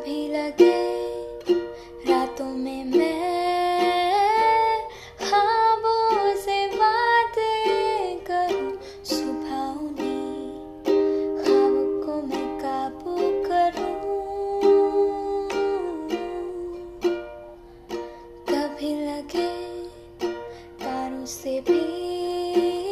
कभी लगे रातों में मैं ख्वाबों से बातें करूं, सुबह उन्हीं ख्वाबों को मैं काबू करूं। कभी लगे तारों से भी